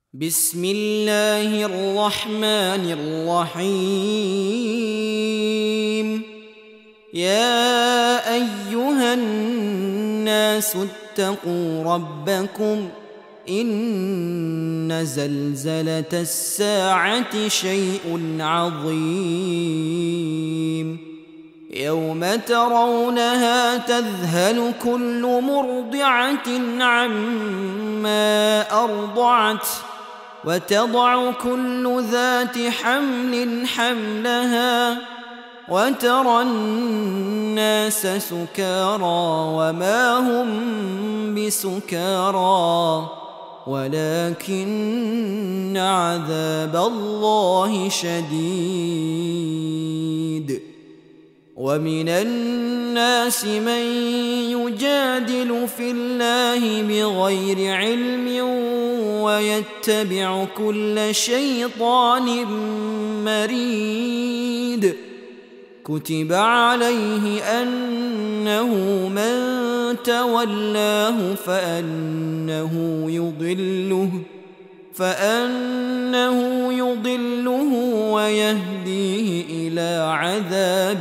بسم الله الرحمن الرحيم. يا أيها الناس اتقوا ربكم إن زلزلة الساعة شيء عظيم يوم ترونها تذهل كل مرضعة عما أرضعت وتضع كل ذات حمل حملها وترى الناس سكارى وما هم بسكارى ولكن عذاب الله شديد. ومن الناس من يجادل في الله بغير علم ويتبع كل شيطان مريد. كتب عليه أنه من تولاه فأنه يضله ويهديه إلى عذاب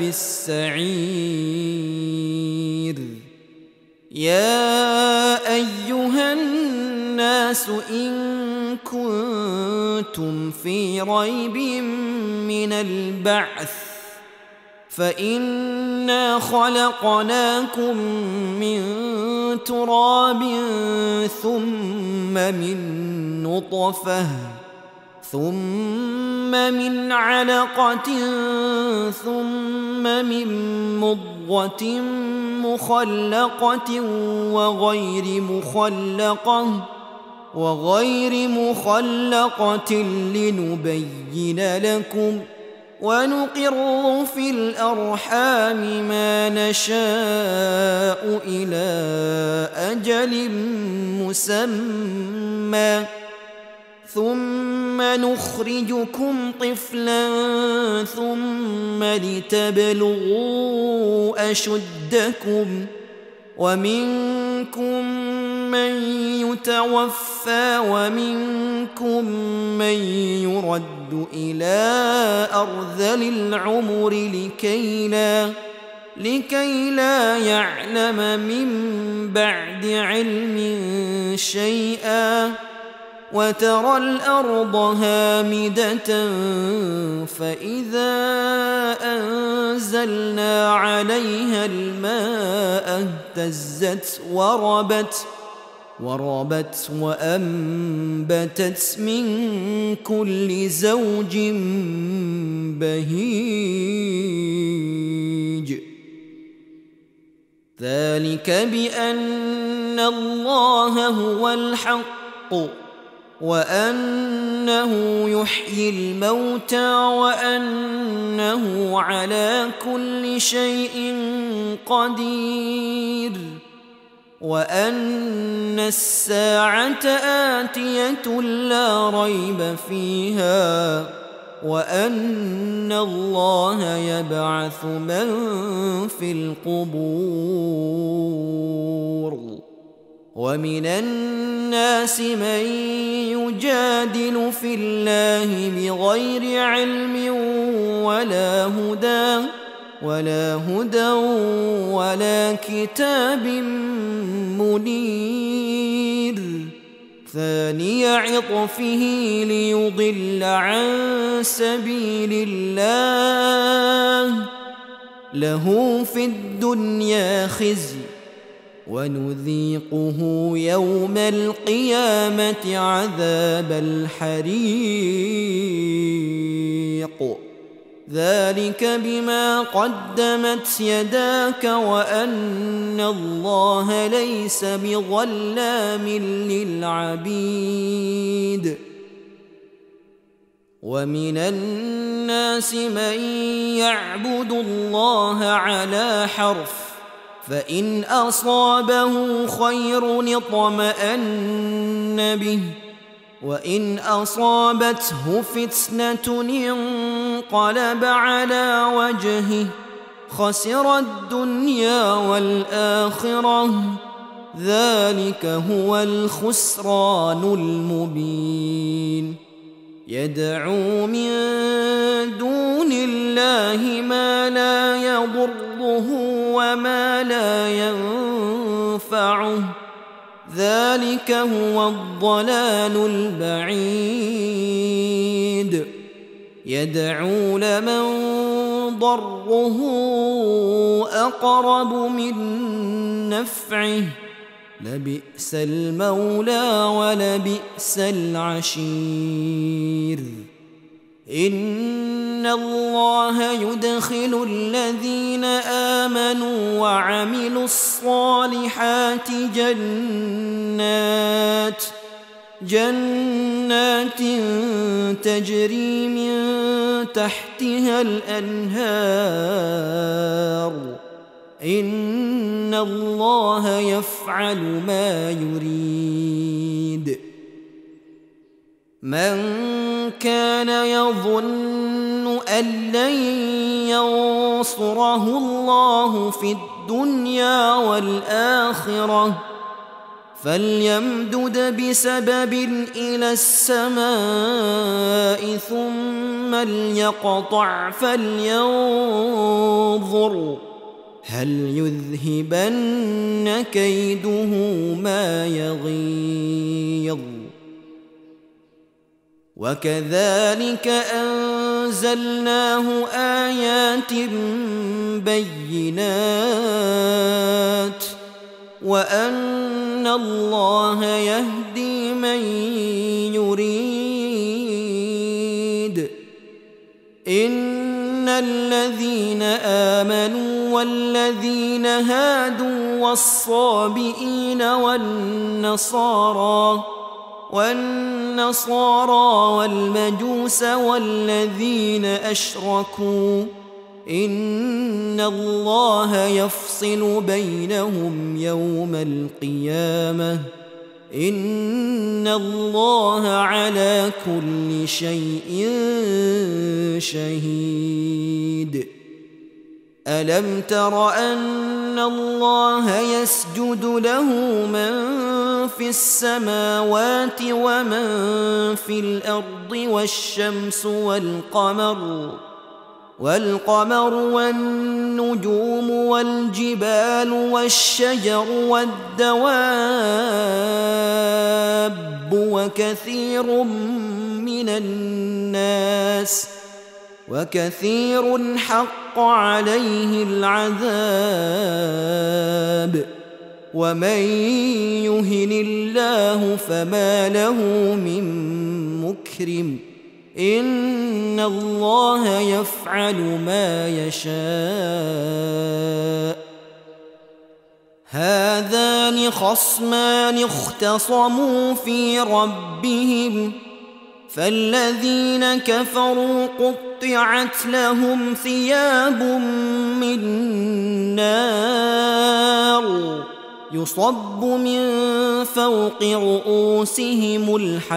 السعير. يا أيها الناس إن كنتم في ريب من البعث فإنا خلقناكم من تراب ثم من نطفة ثم من علقة ثم من مضغة مخلقة وغير مخلقة لنبين لكم ونقر في الأرحام ما نشاء إلى أجل مسمى ثم نخرجكم طفلا ثم لتبلغوا أشدكم ومنكم من يتوفى ومنكم من يرد إلى أرذل العمر لكي لا يعلم من بعد علم شيئا. وترى الأرض هامدة فإذا أنزلنا عليها الماء اهتزت وربت وأنبتت من كل زوج بهيج. ذلك بأن الله هو الحق وأنه يحيي الموتى وأنه على كل شيء قدير وأن الساعة آتية لا ريب فيها وأن الله يبعث من في القبور. ومن الناس من يجادل في الله بغير علم ولا هدى ولا كتاب منير. ثاني عطفه ليضل عن سبيل الله له في الدنيا خزي ونذيقه يوم القيامة عذاب الحريق. ذلك بما قدمت يداك وأن الله ليس بظلام للعبيد. ومن الناس من يعبد الله على حرف فإن أصابه خير اطمأن به وإن أصابته فتنة انقلب على وجهه خسر الدنيا والآخرة ذلك هو الخسران المبين. يدعو من دون الله ما لا يضره وما لا ينفعه، ذلك هو الضلال البعيد. يدعو لمن ضره أقرب من نفعه، لبئس المولى ولبئس العشير. إن الله يدخل الذين آمنوا وعملوا الصالحات جنات تجري من تحتها الأنهار. إن الله يفعل ما يريد. من كان يظن أن لن ينصره الله في الدنيا والآخرة فليمدد بسبب إلى السماء ثم ليقطع فلينظر هل يذهبن كيده ما يغيظ. وكذلك أنزلناه آيات بينات وأن الله يهدي من يريد. إن الذين آمنوا والذين هادوا والصابئين والنصارى والمجوس والذين أشركوا إن الله يفصل بينهم يوم القيامة. إن الله على كل شيء شهيد. ألم تر أن الله يسجد له من في السماوات ومن في الأرض والشمس والقمر والنجوم والجبال والشجر والدواب وكثير حق عليه العذاب. ومن يهن الله فما له من مكرم. إن الله يفعل ما يشاء. هذان خصمان اختصموا في ربهم فالذين كفروا قطعت لهم ثياب من نار يصب من فوق رؤوسهم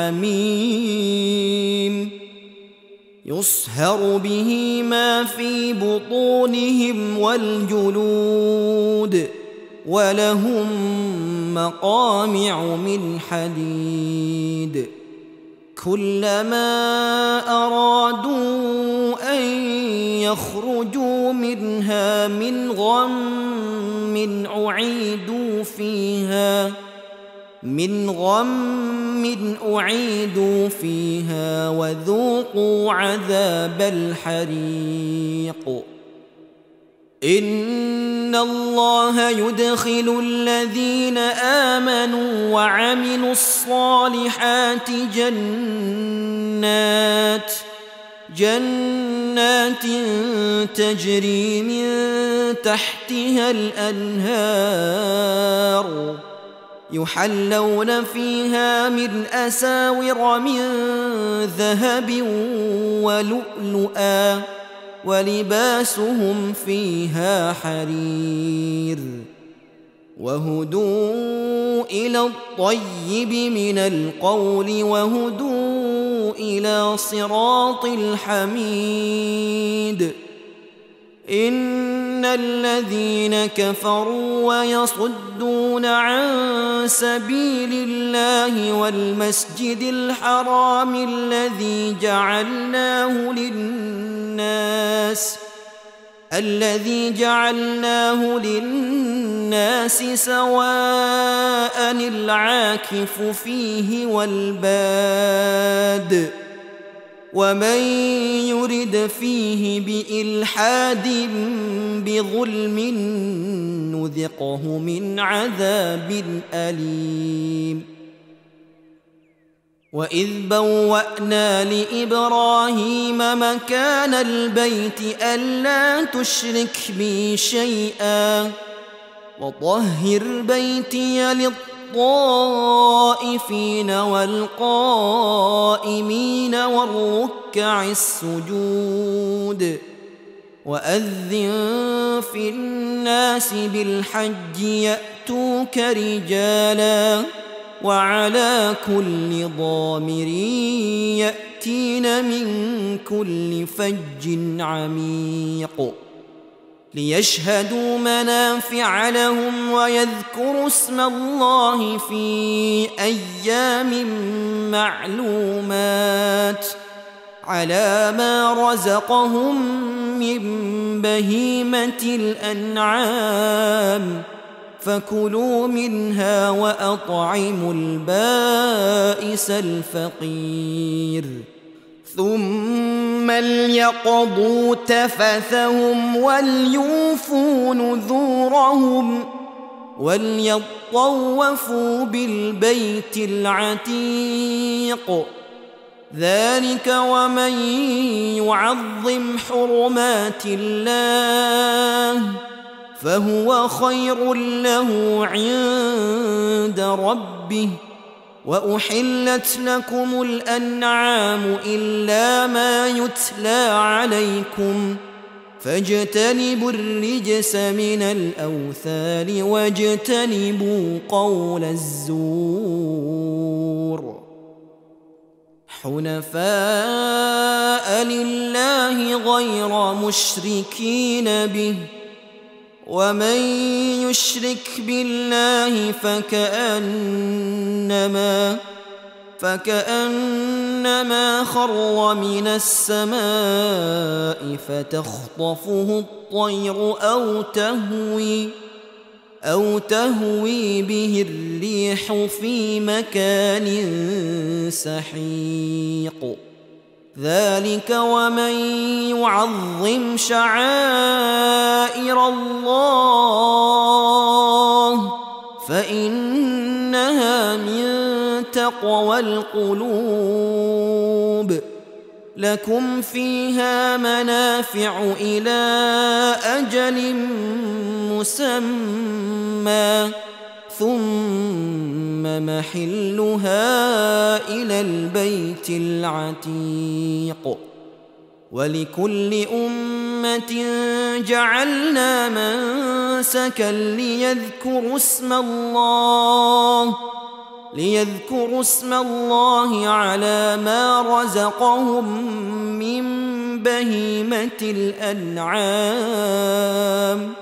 الحميم يصهر به ما في بطونهم والجلود ولهم مقامع من حديد. كلما أرادوا أن يخرجوا منها من غم أعيدوا فيها وذوقوا عذاب الحريق. إن الله يدخل الذين آمنوا وعملوا الصالحات جنات تجري من تحتها الأنهار يحلون فيها من أساور من ذهب ولؤلؤا ولباسهم فيها حرير. وهدوا إلى الطيب من القول وهدوا إلى صراط الحميد. إن الذين كفروا ويصدون عن سبيل الله والمسجد الحرام الذي جعلناه للناس سواء العاكف فيه والباد ومن يرد فيه بإلحاد بظلم نذقه من عذاب أليم وإذ بوأنا لإبراهيم مكان البيت ألا تشرك بي شيئا وطهر بيتي للطائفين والقائمين والركع السجود وأذن في الناس بالحج يأتوك رجالا وعلى كل ضامر يأتين من كل فج عميق ليشهدوا منافع لهم ويذكروا اسم الله في أيام معلومات على ما رزقهم من بهيمة الأنعام فكلوا منها وأطعموا البائس الفقير ثم ليقضوا تفثهم وليوفوا نذورهم وليطوفوا بالبيت العتيق ذلك ومن يعظم حرمات الله فهو خير له عند ربه وأحلت لكم الأنعام إلا ما يتلى عليكم فاجتنبوا الرجس من الأوثان واجتنبوا قول الزور حنفاء لله غير مشركين به ومن يشرك بالله فكأنما خر من السماء فتخطفه الطير أو تهوي به الريح في مكان سحيق ذلك ومن يعظم شعائر الله فإنها من تقوى القلوب لكم فيها منافع إلى أجل مسمى ثم محلها إلى البيت العتيق ولكل أمة جعلنا منسكا ليذكروا اسم الله على ما رزقهم من بهيمة الأنعام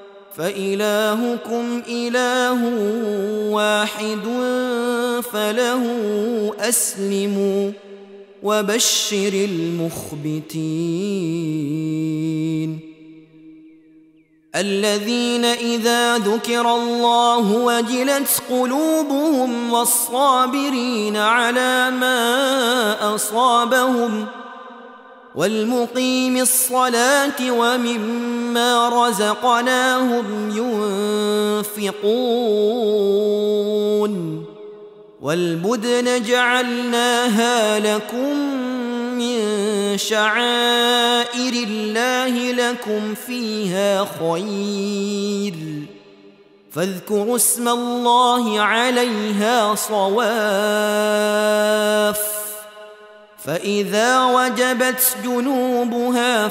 فإلهكم إله واحد فله أسلموا وبشر المخبتين الذين إذا ذكر الله وجلت قلوبهم والصابرين على ما أصابهم والمقيم الصلاة ومما رزقناهم ينفقون والبدن جعلناها لكم من شعائر الله لكم فيها خير فاذكروا اسم الله عليها صواف فإذا وجبت جنوبها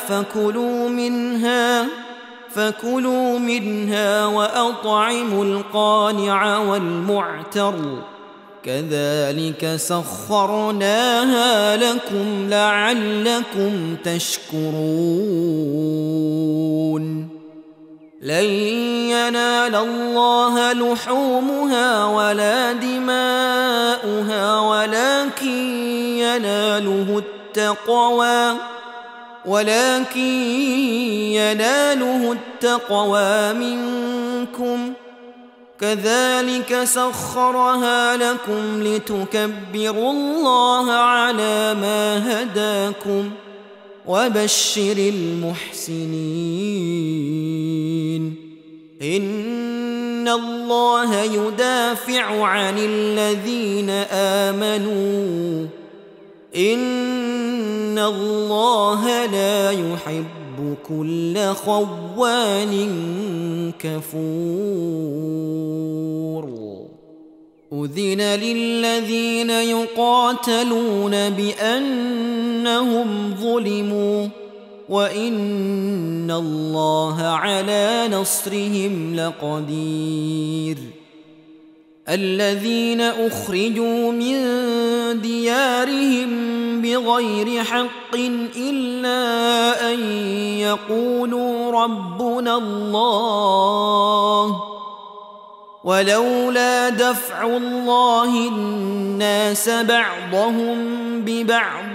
فكلوا منها وأطعموا القانع والمعتر كذلك سخرناها لكم لعلكم تشكرون لن ينال الله لحومها ولا دماؤها ولكن يناله التقوى منكم كذلك سخرها لكم لتكبروا الله على ما هداكم وبشر المحسنين إن الله يدافع عن الذين آمنوا إن الله لا يحب كل خوان كفور أذن للذين يقاتلون بأنهم ظلموا وإن الله على نصرهم لقدير الذين أخرجوا من ديارهم بغير حق إلا أن يقولوا ربنا الله ولولا دفع الله الناس بعضهم ببعض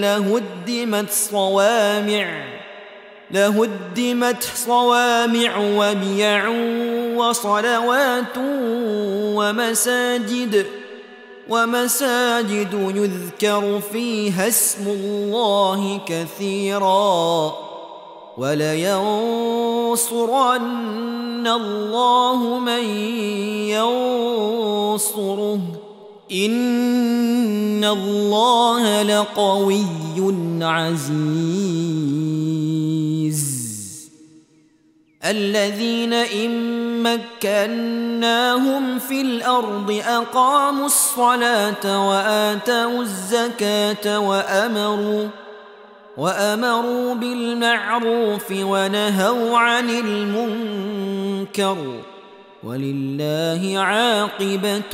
لهدمت صوامع وبيع وصلوات ومساجد يذكر فيها اسم الله كثيرا ولينصرن الله من ينصره إن الله لقوي عزيز الذين إن مكناهم في الأرض أقاموا الصلاة وآتوا الزكاة وأمروا بالمعروف ونهوا عن المنكر ولله عاقبة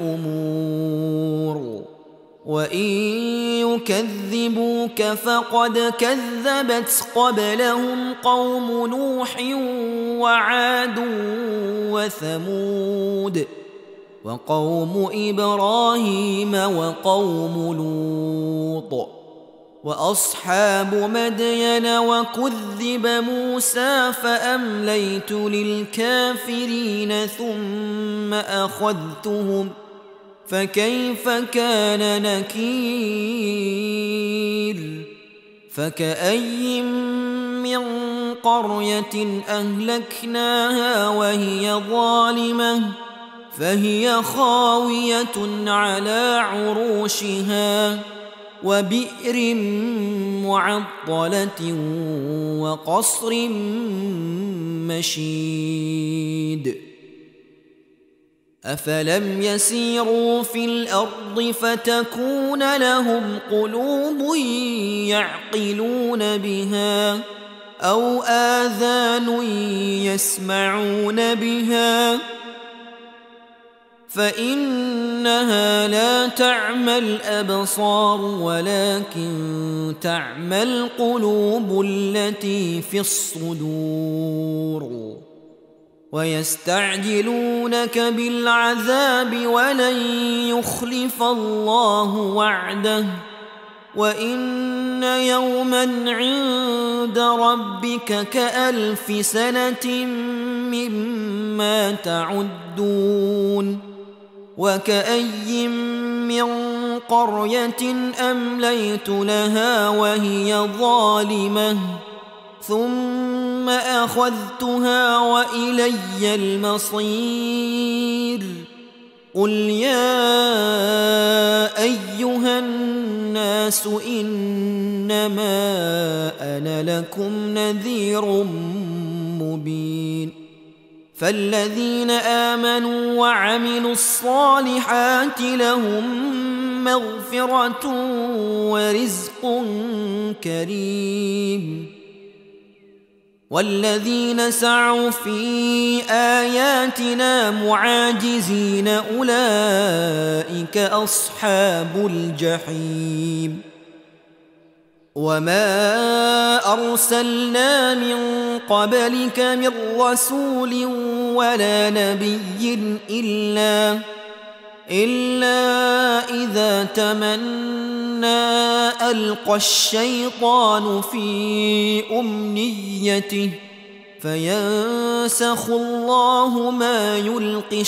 الأمور وإن يكذبوك فقد كذبت قبلهم قوم نوح وعاد وثمود وقوم إبراهيم وقوم لوط وأصحاب مدين وكذب موسى فأمليت للكافرين ثم أخذتهم فكيف كان نكير فكأي من قرية أهلكناها وهي ظالمة فهي خاوية على عروشها وبئر معطلة وقصر مشيد أفلم يسيروا في الأرض فتكون لهم قلوب يعقلون بها أو آذان يسمعون بها فإنها لا تعمى الأبصار ولكن تعمى القلوب التي في الصدور ويستعجلونك بالعذاب ولن يخلف الله وعده وإن يوما عند ربك كألف سنة مما تعدون وكأي من قرية أمليت لها وهي ظالمة ثم أخذتها وإلي المصير قل يا أيها الناس إنما أنا لكم نذير مبين فالذين آمنوا وعملوا الصالحات لهم مغفرة ورزق كريم والذين سعوا في آياتنا معاجزين أولئك أصحاب الجحيم وما أرسلنا من قبلك من رسول ولا نبي إلا إذا تمنى ألقى الشيطان في أمنيته فينسخ الله ما يلقي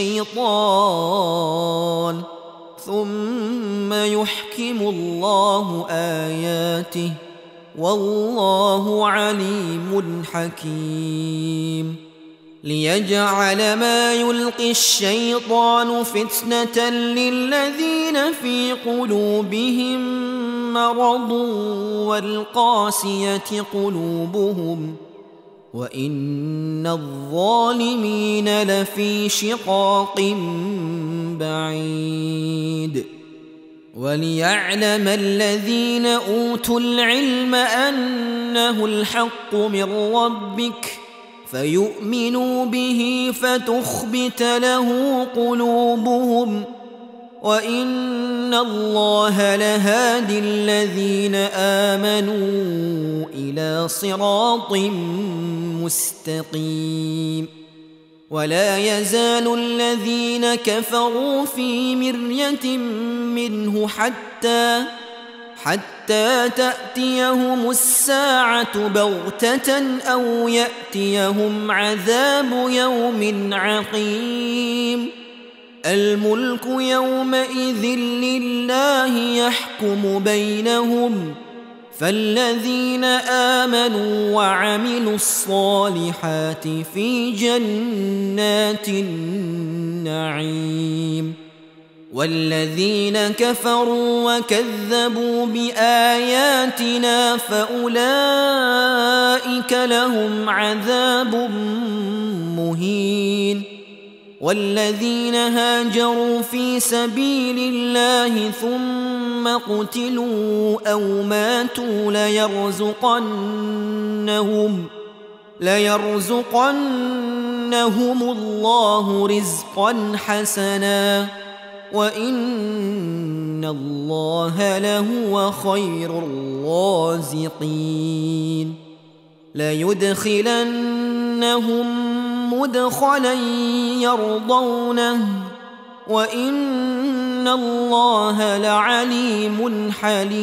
الشيطان ثم يحكم الله آياته والله عليم حكيم ليجعل ما يلقي الشيطان فتنة للذين في قلوبهم مرض والقاسية قلوبهم وإن الظالمين لفي شقاق بعيد وليعلم الذين أوتوا العلم أنه الحق من ربك فيؤمنوا به فتخبت له قلوبهم وإن الله لهادي الذين آمنوا إلى صراط مستقيم ولا يزال الذين كفروا في مرية منه حتى تأتيهم الساعة بغتة أو يأتيهم عذاب يوم عقيم الملك يومئذ لله يحكم بينهم فالذين آمنوا وعملوا الصالحات في جنات النعيم والذين كفروا وكذبوا بآياتنا فأولئك لهم عذاب مهين والذين هاجروا في سبيل الله ثم قتلوا أو ماتوا ليرزقنهم الله رزقا حسنا وإن الله لهو خير الرازقين ليدخلنهم مدخلا يرضونه وإن الله لعليم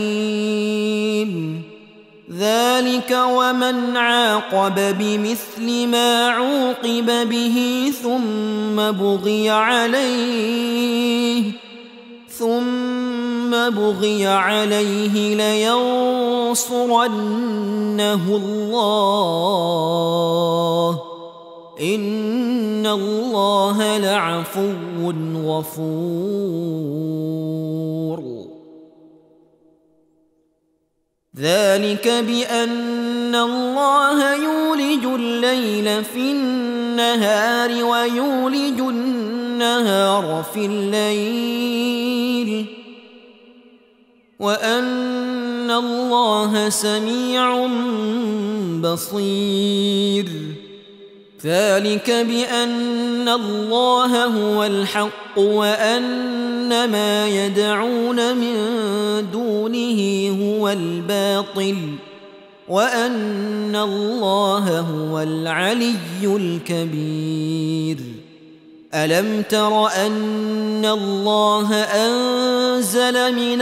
حليم ذلك ومن عاقب بمثل ما عوقب به ثم بغي عليه لينصرنه الله إن الله لعفو غفور ذلك بأن الله يولج الليل في النهار ويولج النهار في الليل وأن الله سميع بصير ذلك بأن الله هو الحق وأن ما يدعون من دونه هو الباطل وأن الله هو العلي الكبير ألم تر أن الله أنزل من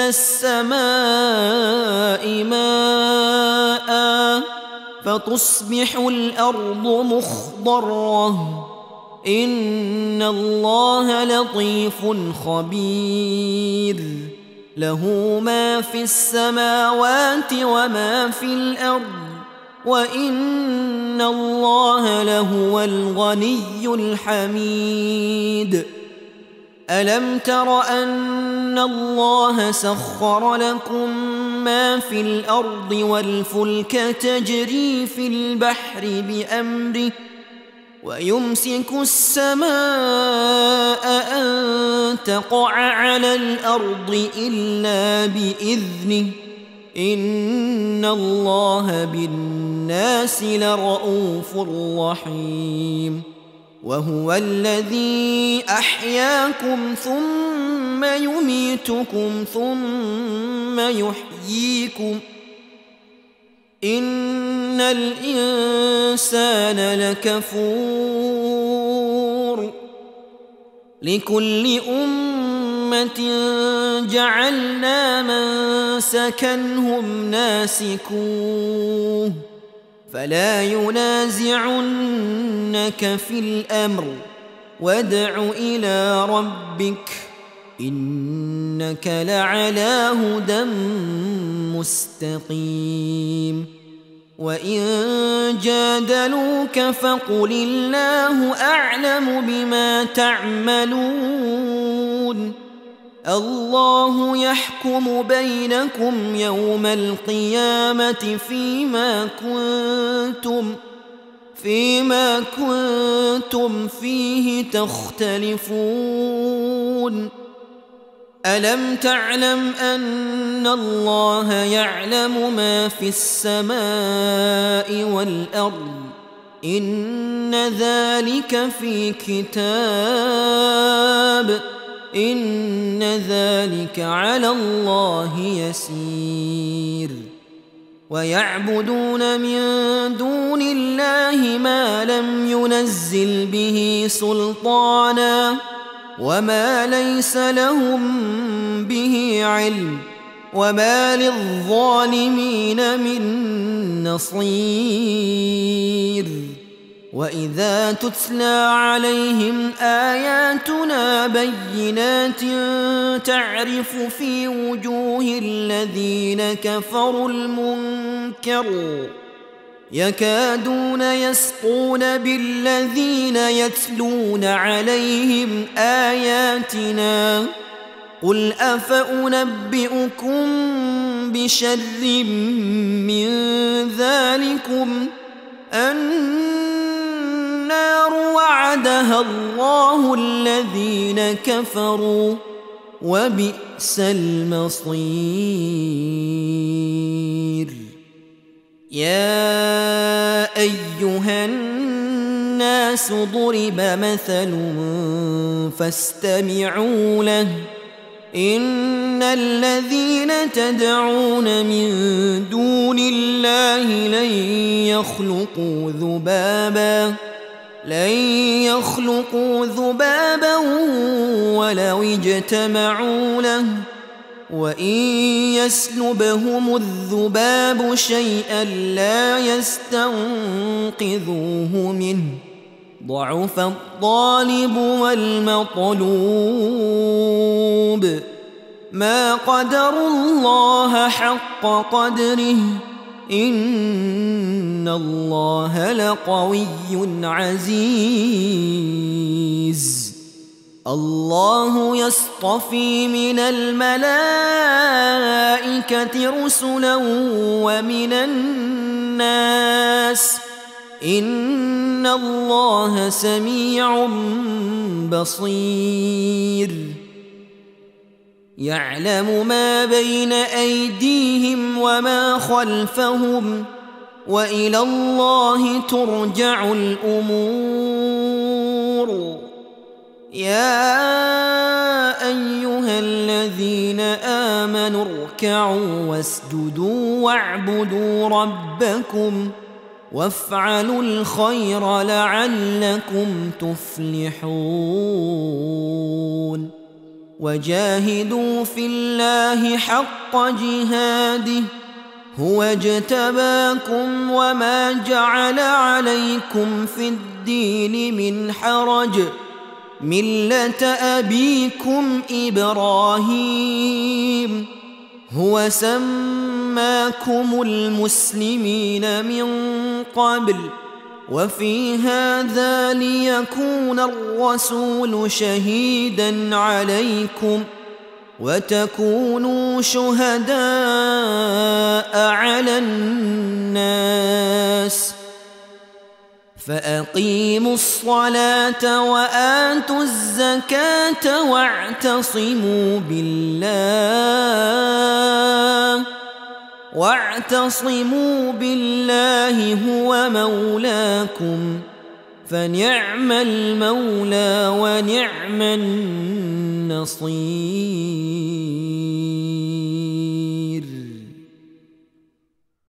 السماء ماء فتصبح الأرض مخضرة إن الله لطيف خبير له ما في السماوات وما في الأرض وإن الله لهو الغني الحميد ألم تر أن الله سخر لكم ما في الأرض والفلك تجري في البحر بأمره ويمسك السماء أن تقع على الأرض إلا بإذنه إن الله بالناس لرؤوف رحيم وهو الذي أحياكم ثم يميتكم ثم يحييكم إن الإنسان لكفور لكل أمة جعلنا منسكا هم ناسكوه فلا ينازعنك في الأمر وادع إلى ربك إنك لعلى هدى مستقيم وإن جادلوك فقل الله أعلم بما تعملون الله يحكم بينكم يوم القيامة فيما كنتم فيه تختلفون ألم تعلم أن الله يعلم ما في السماء والأرض إن ذلك في كتاب إن ذلك على الله يسير ويعبدون من دون الله ما لم ينزل به سلطانا وما ليس لهم به علم وما للظالمين من نصير وإذا تتلى عليهم آياتنا بينات تعرف في وجوه الذين كفروا المنكر يكادون يسقون بالذين يتلون عليهم آياتنا قل أفأنبئكم بشر من ذلكم النار وعدها الله الذين كفروا وبئس المصير يا أيها الناس ضرب مثل فاستمعوا له إن الذين تدعون من دون الله لن يخلقوا ذبابا ولو اجتمعوا له وإن يسلبهم الذباب شيئا لا يستنقذوه منه ضعف الطالب والمطلوب ما قدروا الله حق قدره إن الله لقوي عزيز الله يصطفي من الملائكة رسلا ومن الناس إن الله سميع بصير يعلم ما بين أيديهم وما خلفهم وإلى الله ترجع الأمور يا أيها الذين آمنوا اركعوا واسجدوا واعبدوا ربكم وافعلوا الخير لعلكم تفلحون وجاهدوا في الله حق جهاده هو اجتباكم وما جعل عليكم في الدين من حرج ملة أبيكم إبراهيم هو سماكم المسلمين من قبل وفي هذا ليكون الرسول شهيدا عليكم وتكونوا شهداء على الناس فأقيموا الصلاة وآتوا الزكاة واعتصموا بالله هو مولاكم فنعم المولى ونعم النصير.